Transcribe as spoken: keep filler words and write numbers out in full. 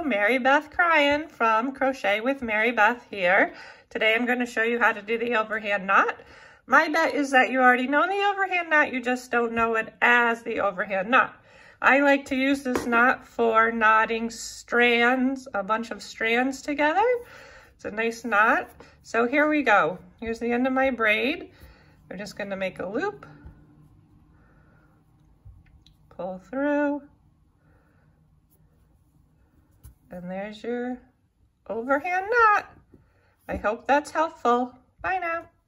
Mary Beth Cryan from Crochet with Mary Beth here. Today I'm going to show you how to do the overhand knot. My bet is that you already know the overhand knot, you just don't know it as the overhand knot. I like to use this knot for knotting strands, a bunch of strands together. It's a nice knot. So here we go. Here's the end of my braid. We're just going to make a loop, pull through, and there's your overhand knot. I hope that's helpful. Bye now.